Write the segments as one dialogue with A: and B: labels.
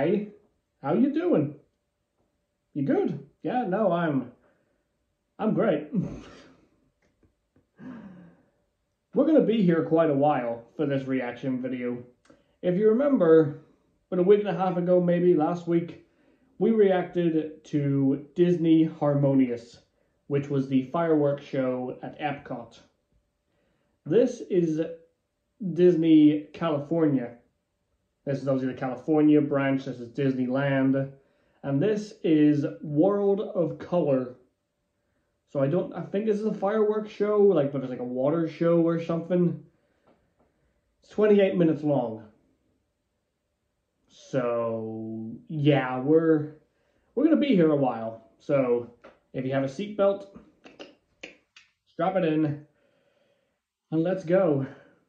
A: Hi, how you doing? You good? Yeah, no, I'm great. We're gonna be here quite a while for this reaction video. If you remember, about a week and a half ago, maybe last week, we reacted to Disney Harmonious, which was the fireworks show at Epcot. This is Disney California. This is obviously the California branch. This is Disneyland. And this is World of Color. So I think this is a fireworks show, like, but it's like a water show or something. It's 28 minutes long. So, yeah, we're gonna be here a while. So, if you have a seatbelt, strap it in, and let's go.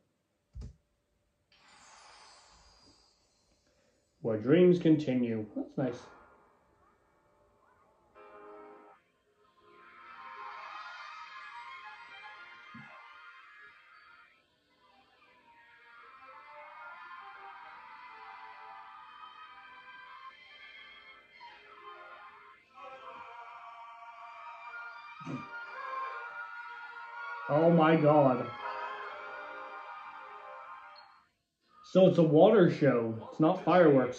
A: Where dreams continue. That's nice. Oh my god. So it's a water show. It's not fireworks.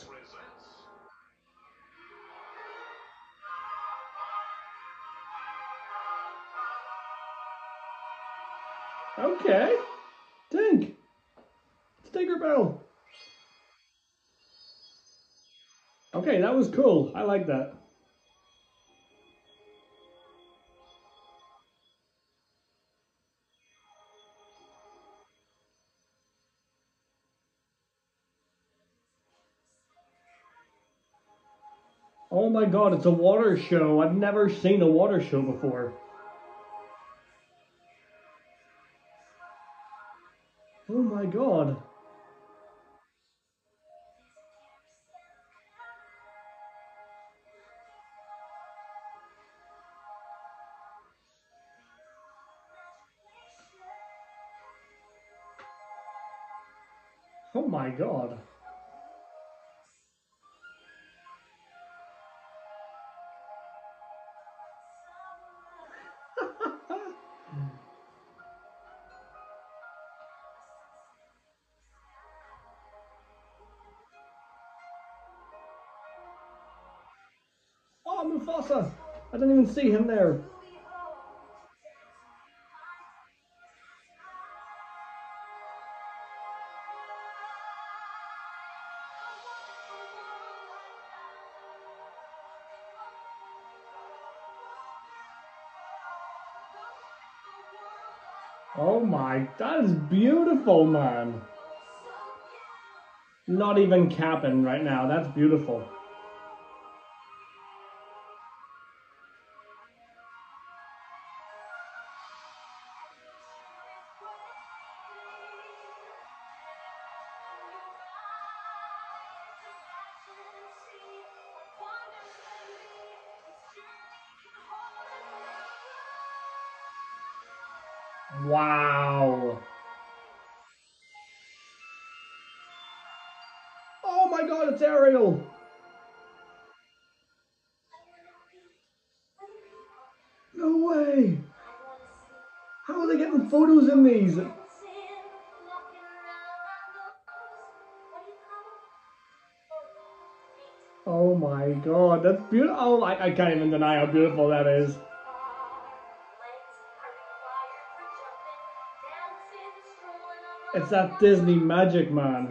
A: Okay. Tink. It's Tinkerbell. Okay, that was cool. I like that. Oh my god, it's a water show. I've never seen a water show before. Oh my god. Oh my god. Oh, Mufasa! I didn't even see him there. Oh my, that is beautiful, man. Not even capping right now. That's beautiful. Wow. Oh my god, it's Ariel. No way. How are they getting photos in these? Oh my god, that's beautiful. Oh, I can't even deny how beautiful that is. It's that Disney magic, man.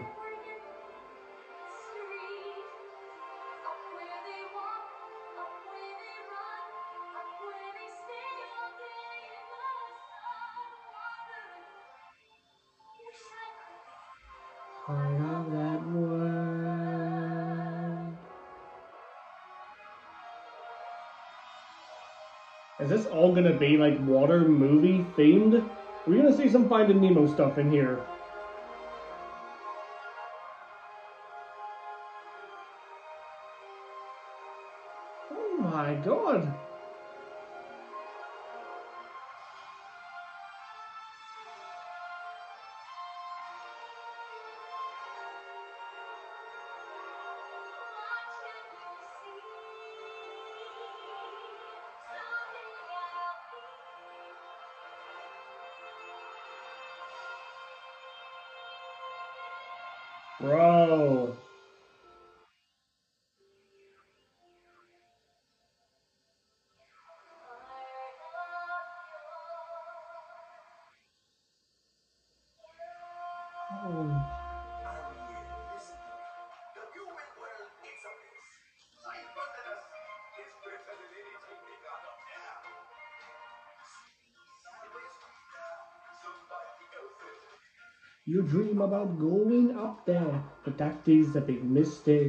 A: Part of that world. Is this all gonna be like water movie themed? We're gonna see some Finding Nemo stuff in here. Oh my god. Bro. Oh. You dream about going up there, but that is a big mistake.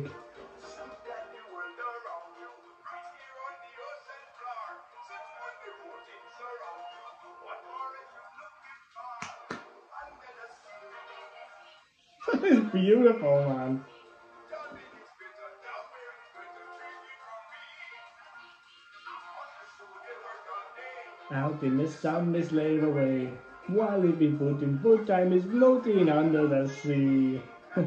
A: It's beautiful, man. Out in the sun is laid away, while it be foot in foot time is floating under the sea.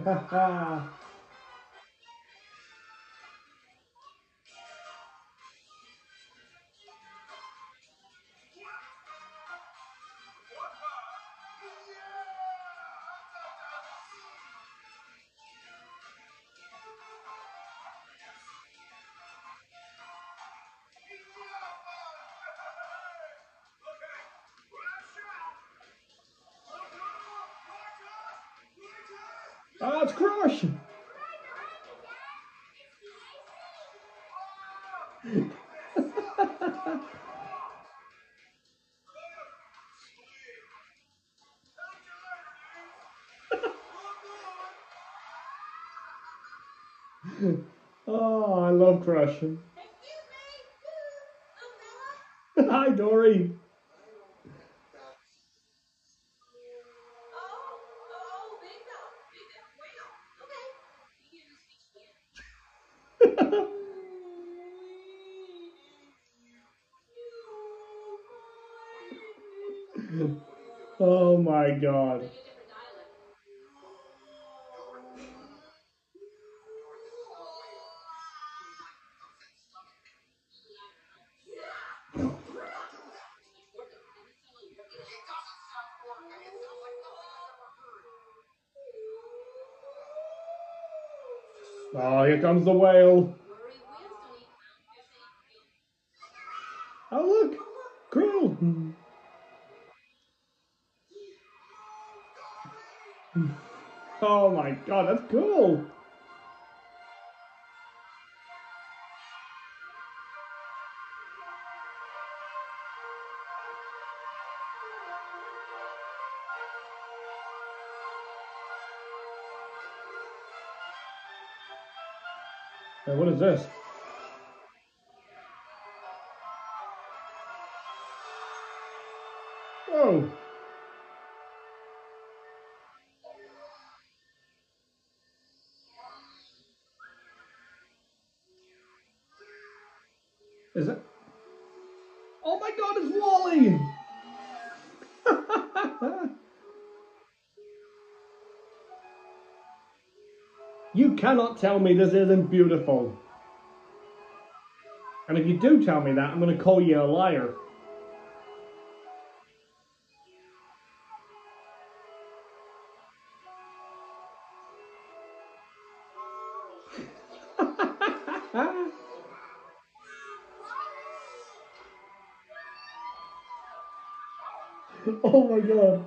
A: Oh, it's Crush! Oh, I love Crush. Hi, Dory. Oh my god. Oh, here comes the whale. Oh, look. Krill. Oh my god, that's cool. Hey, what is this? Oh. Is it? Oh my god, it's Wally! You cannot tell me this isn't beautiful. And if you do tell me that, I'm going to call you a liar. Oh my god.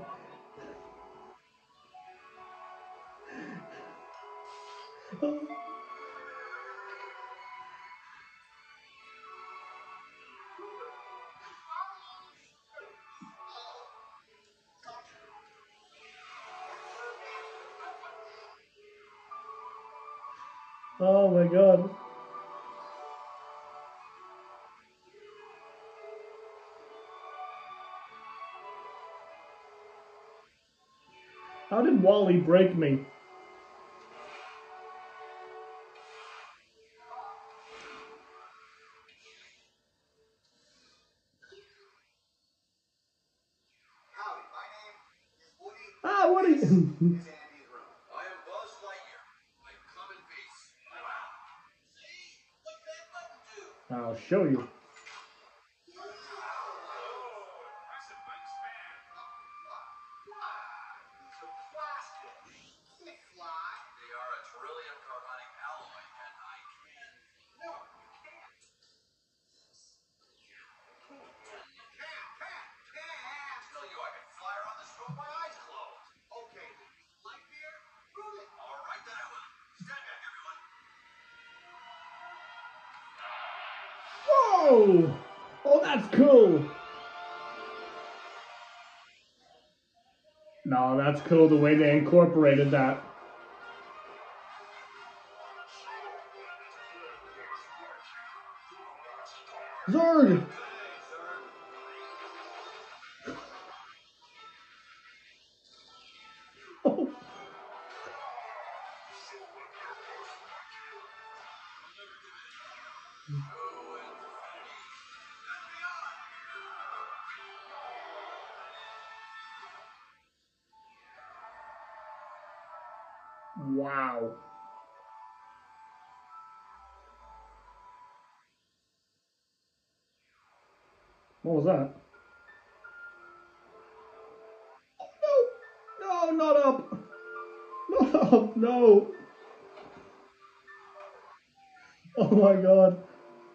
A: Oh my god. How did Wally break me? Ah, Woody! I'll show you. Whoa! Oh, that's cool! No, that's cool the way they incorporated that. Zurg! Oh. Wow. What was that? No! No, not up! Not up, no! Oh my god.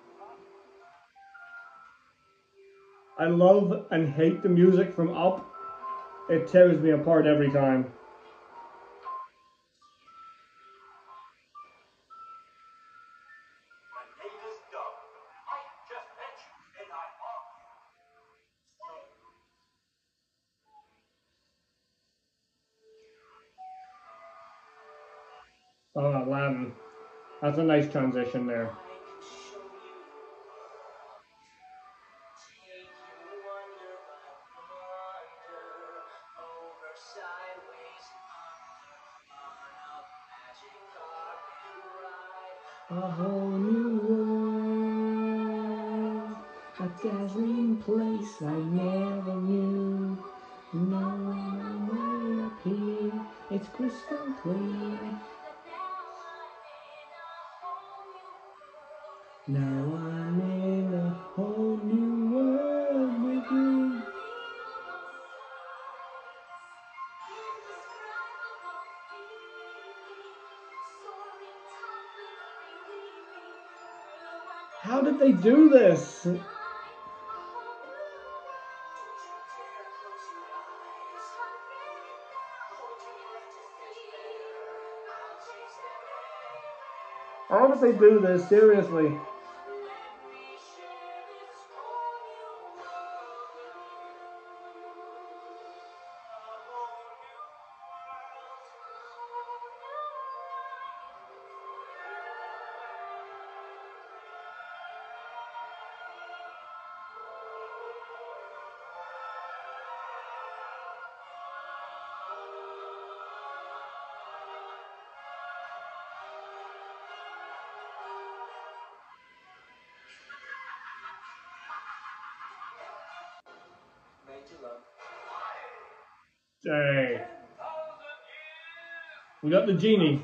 A: I love and hate the music from Up. It tears me apart every time. Oh, Aladdin. That's a nice transition there. A whole new world, a dazzling place I never knew. No way up here, it's crystal clear. Now I'm in a whole new world with you. How did they do this? How did they do this? Seriously. Hey. We got the genie.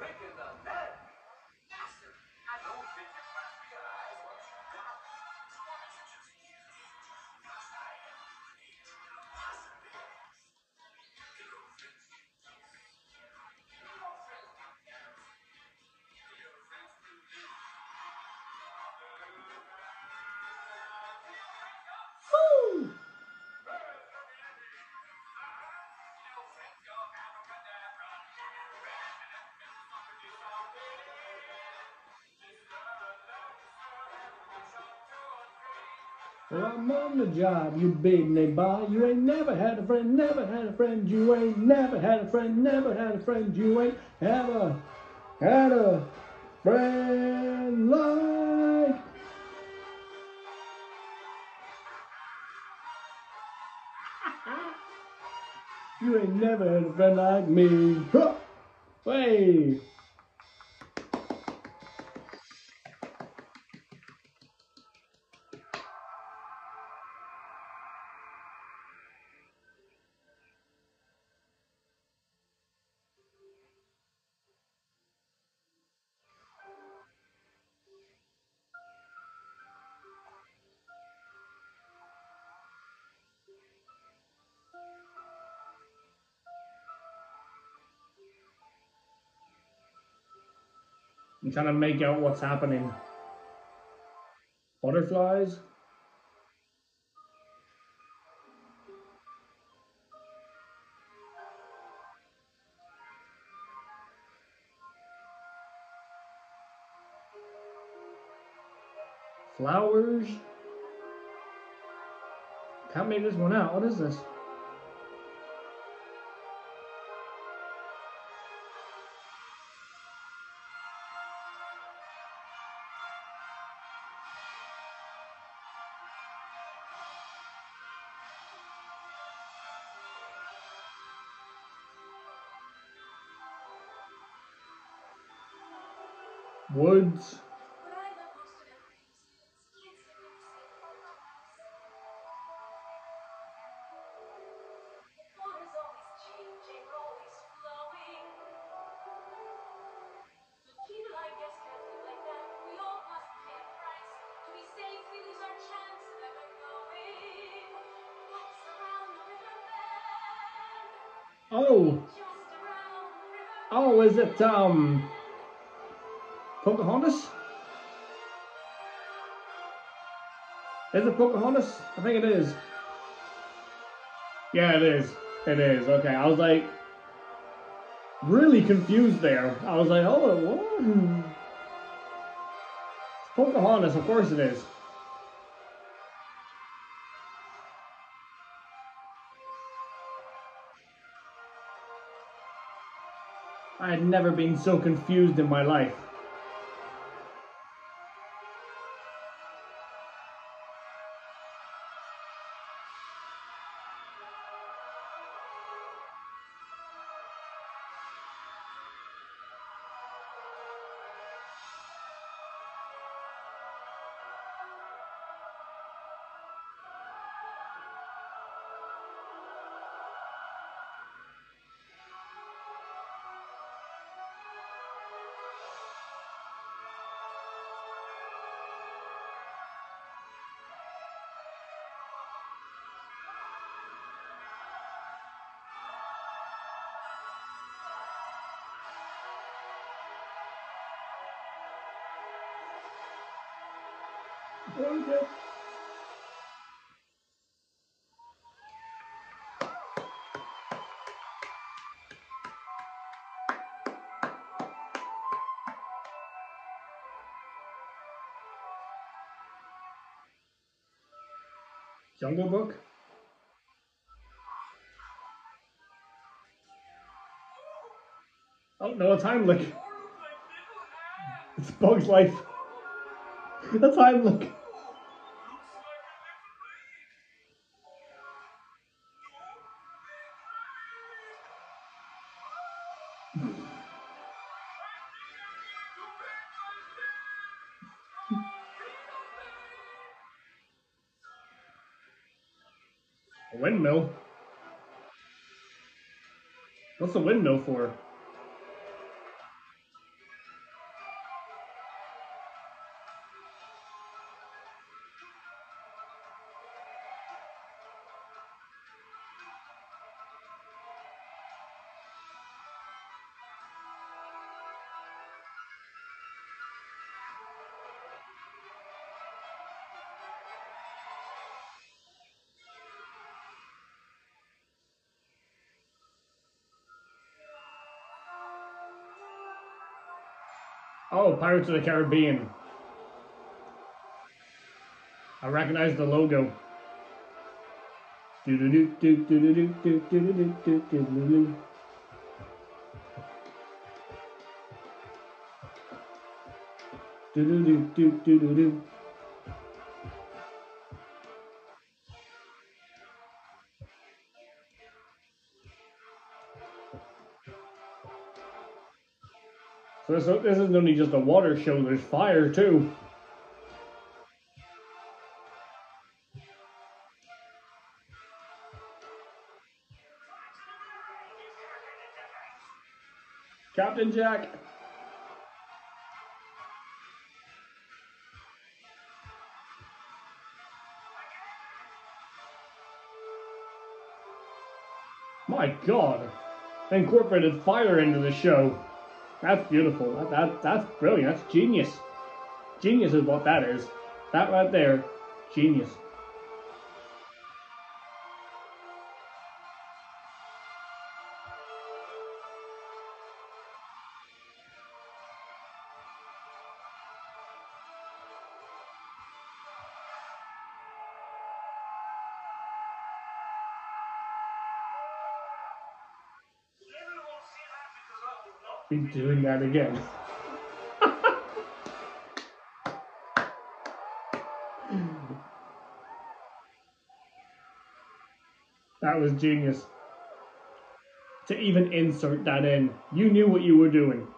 A: Woo! Well, I'm on the job, you bid me by. You ain't never had a friend, never had a friend. You ain't never had a friend, never had a friend. You ain't ever had a friend like. You ain't never had a friend like me. Huh. Hey. I'm trying to make out what's happening. Butterflies? Flowers. Can't make this one out. What is this? Woods. Oh. Oh, is it Pocahontas? Is it Pocahontas? I think it is. Yeah, it is. It is. Okay, I was like really confused there. I was like, oh, what? It's Pocahontas, of course it is. I had never been so confused in my life. Okay. Jungle Book? Oh no, it's Heimlich. It's Bug's Life. That's Heimlich. A windmill? What's the windmill for? Oh, Pirates of the Caribbean. I recognize the logo. Do do do do do do do do do do do do. Do do do do do do do. So this isn't only just a water show, there's fire too. Captain Jack. My God. They incorporated fire into the show. That's beautiful. That's brilliant. That's genius. Genius is what that is. That right there, genius. be doing that again. That was genius. To even insert that in, you knew what you were doing.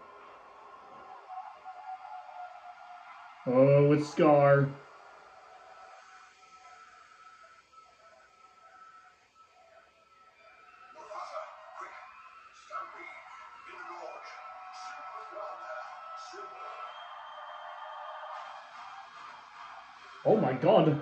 A: Oh, it's Scar. Oh my god.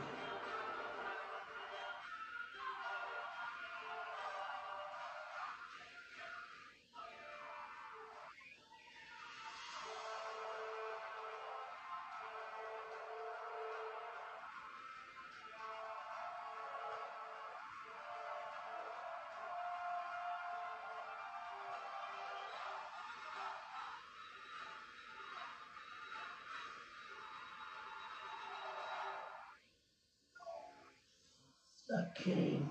A: The king.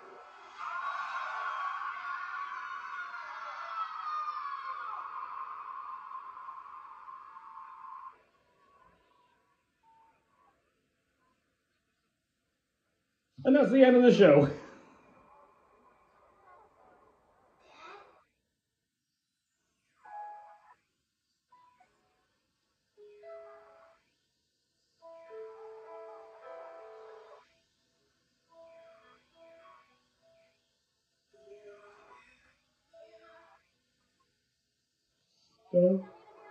A: And that's the end of the show. So,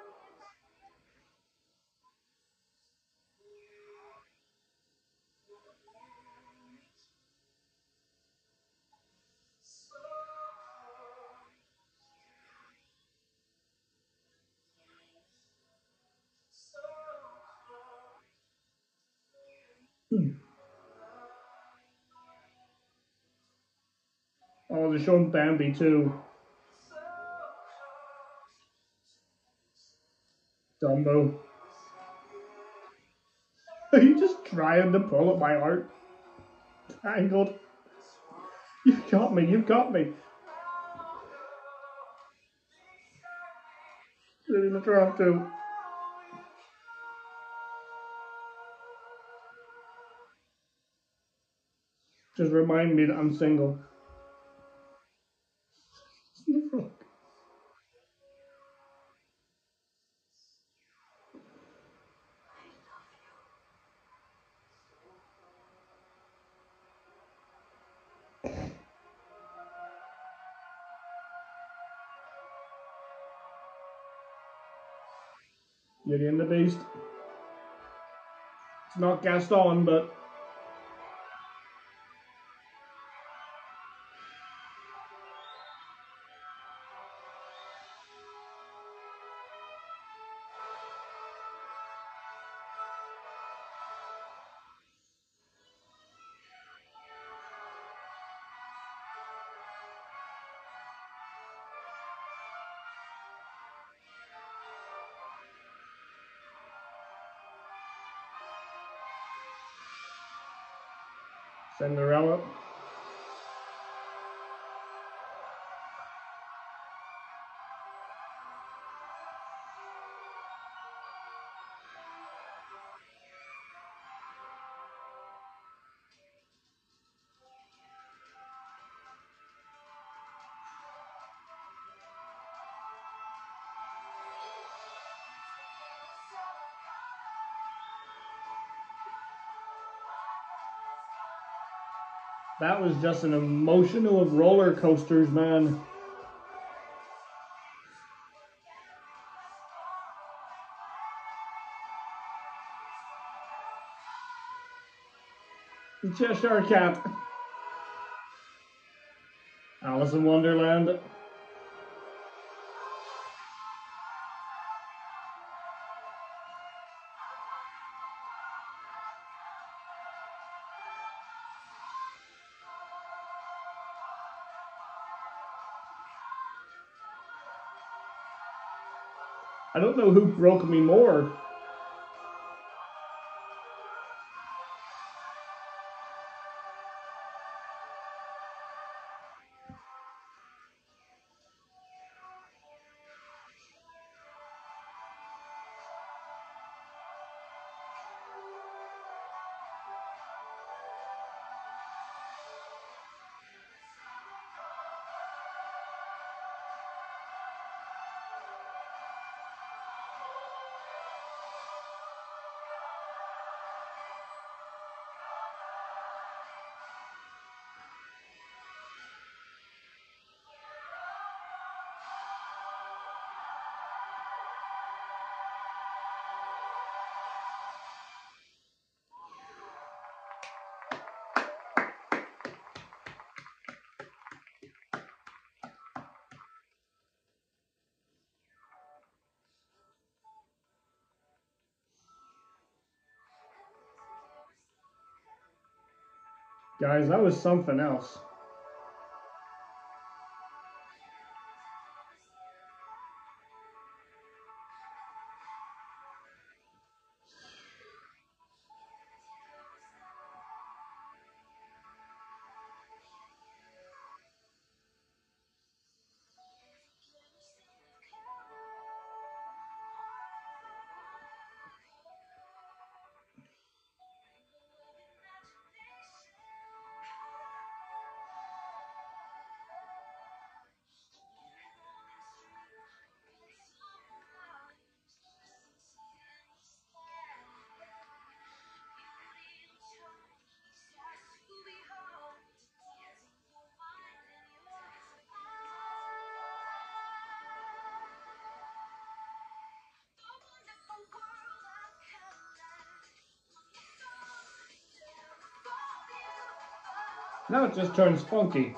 A: oh, they're showing Bambi too. Dumbo. Are you just trying to pull at my heart? Tangled. You've got me, you've got me. Didn't even try to. Just remind me that I'm single. Beauty and the Beast. It's not Gaston, but Cinderella. That was just an emotional roller coasters, man. The Cheshire Cat. Alice in Wonderland. I don't know who broke me more. Guys, that was something else. Now it just turns funky.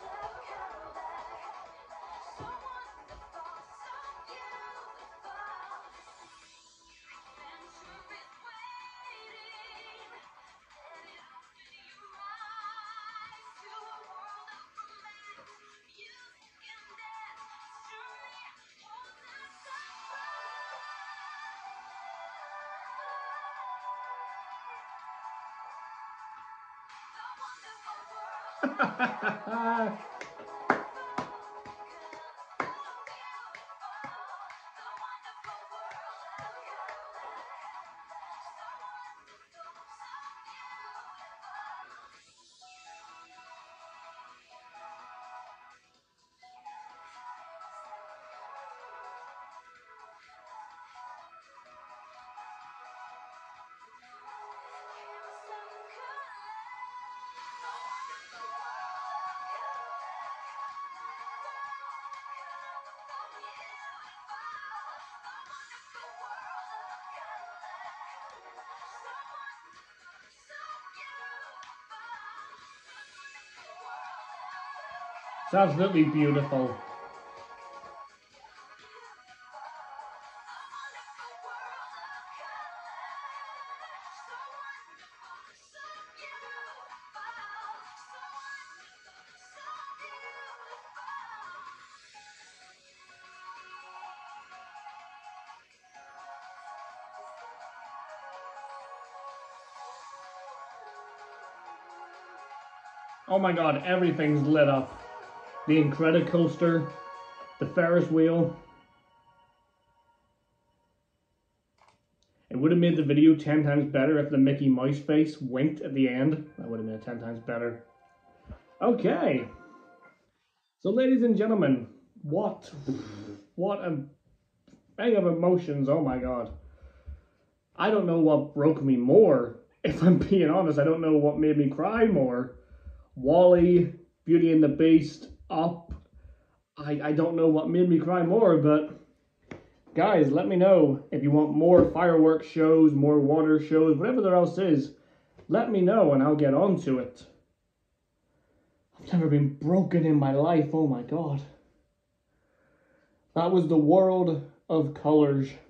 A: It's absolutely beautiful. Oh my god, everything's lit up. The Incredicoaster, the Ferris wheel. It would have made the video 10 times better if the Mickey Mouse face winked at the end. That would have made it 10 times better. Okay. So ladies and gentlemen, what a bang of emotions, oh my god. I don't know what broke me more. If I'm being honest, I don't know what made me cry more. WALL-E, Beauty and the Beast, Up. I don't know what made me cry more, but guys, let me know if you want more fireworks shows, more water shows, whatever there else is. Let me know and I'll get on to it. I've never been broken in my life, oh my god. That was the World of Colors.